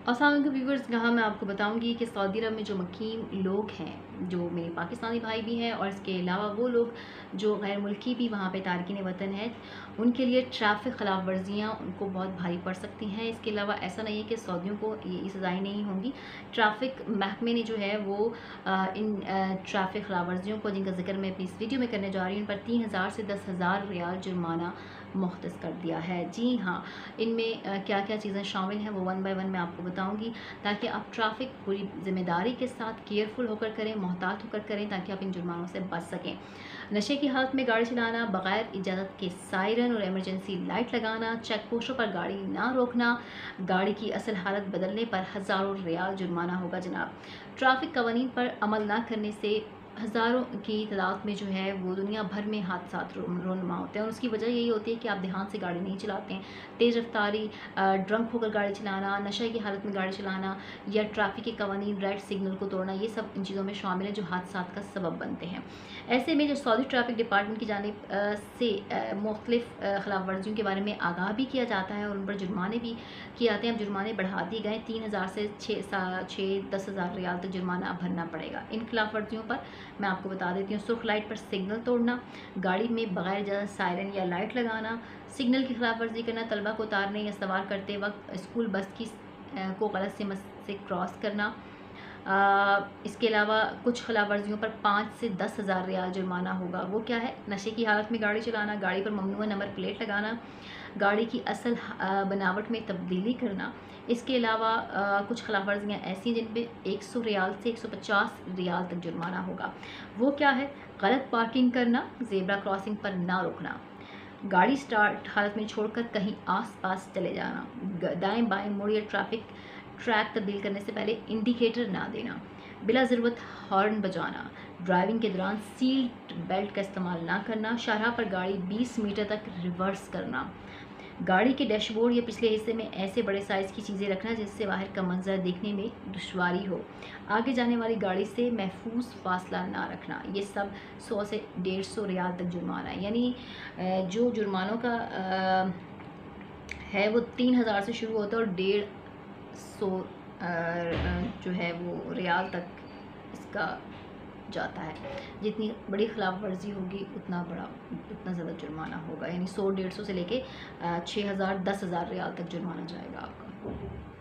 अस्सलाम वालेकुम व्यूवर्स, यहाँ मैं आपको बताऊंगी कि सऊदी अरब में जो मुकीम लोग हैं, जो मेरे पाकिस्तानी भाई भी हैं और इसके अलावा वो लोग जो गैर मुल्की भी वहाँ पे तारकिन वतन हैं, उनके लिए ट्रैफ़िक ख़िलाफ़ वर्जियाँ उनको बहुत भारी पड़ सकती हैं। इसके अलावा ऐसा नहीं है कि सऊदियों को ये सज़ाएँ नहीं होंगी। ट्रैफ़िक महकमे ने जो है वो इन ट्रैफ़िक ख़िलाफ़ वर्जियों को, जिनका ज़िक्र मैं अपनी इस वीडियो में करने जा रही हूँ, उन पर 3000 से 10,000 रियाल जुर्माना मुख्तस कर दिया है। जी हाँ, इनमें क्या क्या चीज़ें शामिल हैं वो वन बाय वन मैं आपको बताऊंगी, ताकि आप ट्रैफिक पूरी ज़िम्मेदारी के साथ केयरफुल होकर करें, मोहतात होकर करें, ताकि आप इन जुर्मानों से बच सकें। नशे की हालत में गाड़ी चलाना, बगैर इजाज़त के सायरन और इमरजेंसी लाइट लगाना, चेक पोस्टों पर गाड़ी ना रोकना, गाड़ी की असल हालत बदलने पर हज़ारों रियाल जुर्माना होगा जनाब। ट्रैफिक कवानीन पर अमल ना करने से हज़ारों की तादाद में जो है वो दुनिया भर में हादसात रोनमा होते हैं, और उसकी वजह यही होती है कि आप ध्यान से गाड़ी नहीं चलाते हैं। तेज़ रफ्तारी, ड्रंक होकर गाड़ी चलाना, नशे की हालत में गाड़ी चलाना या ट्रैफिक के कवानीन, रेड सिग्नल को तोड़ना, ये सब इन चीज़ों में शामिल है जो हादसात का सबब बनते हैं। ऐसे में जो सऊदी ट्रैफिक डिपार्टमेंट की जानिब से मुख्तलिफ खिलाफ वर्जियों के बारे में आगाह भी किया जाता है और उन पर जुर्माने भी किए जाते हैं। अब जुर्माने बढ़ा दिए गए, 3000 से 10,000 रियाल तक जुर्माना भरना पड़ेगा इन खिलाफ वर्जियों पर। मैं आपको बता देती हूँ, सुर्ख लाइट पर सिग्नल तोड़ना, गाड़ी में बगैर इजाज़त सायरन या लाइट लगाना, सिग्नल की खिलाफ वर्जी करना, तलबा को उतारने या सवार करते वक्त स्कूल बस की को गलत से क्रॉस करना। इसके अलावा कुछ खिलाफ वर्जियों पर 5 से 10,000 रियाल जुर्माना होगा। वो क्या है? नशे की हालत में गाड़ी चलाना, गाड़ी पर ममनुआ नंबर प्लेट लगाना, गाड़ी की असल बनावट में तब्दीली करना। इसके अलावा कुछ खिलाफ वर्जियाँ ऐसी हैं जिन पे 100 रियाल से 150 रियाल तक जुर्माना होगा। वो क्या है? गलत पार्किंग करना, ज़ेब्रा क्रॉसिंग पर ना रुकना, गाड़ी स्टार्ट हालत में छोड़कर कहीं आस-पास चले जाना, दाएं बाएं मुड़ या ट्रैक तब्दील करने से पहले इंडिकेटर ना देना, बिला ज़रूरत हॉर्न बजाना, ड्राइविंग के दौरान सीट बेल्ट का इस्तेमाल ना करना, शाहराह पर गाड़ी 20 मीटर तक रिवर्स करना, गाड़ी के डैशबोर्ड या पिछले हिस्से में ऐसे बड़े साइज़ की चीज़ें रखना जिससे बाहर का मंजर देखने में दुश्वारी हो, आगे जाने वाली गाड़ी से महफूज फासला ना रखना। ये सब 100 से 150 रियाल तक जुर्माना है। यानी जो जुर्मानों का है वो 3000 से शुरू होता है और 150 जो है वो रियाल तक इसका जाता है। जितनी बड़ी खिलाफ वर्जी होगी उतना ज़्यादा जुर्माना होगा। यानी 100 150 से लेके 6000 10,000 रियाल तक जुर्माना जाएगा आपका।